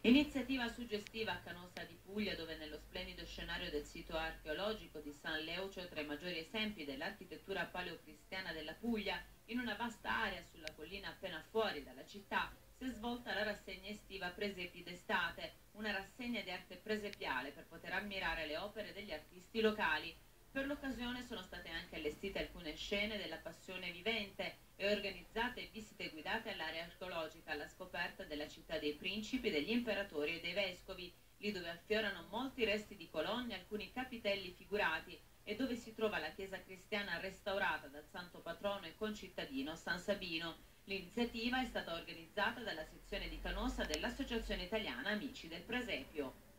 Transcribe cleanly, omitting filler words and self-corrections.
Iniziativa suggestiva a Canosa di Puglia, dove nello splendido scenario del sito archeologico di San Leucio, tra i maggiori esempi dell'architettura paleocristiana della Puglia, in una vasta area sulla collina appena fuori dalla città, si è svolta la rassegna estiva Presepi d'estate, una rassegna di arte presepiale per poter ammirare le opere degli artisti locali. Per l'occasione sono state anche allestite alcune scene della passione vivente e organizzate visite guidate all'area archeologica alla scoperta della città dei principi, degli imperatori e dei vescovi, lì dove affiorano molti resti di colonne, alcuni capitelli figurati e dove si trova la chiesa cristiana restaurata dal santo patrono e concittadino San Sabino. L'iniziativa è stata organizzata dalla sezione di Canosa dell'Associazione Italiana Amici del Presepio.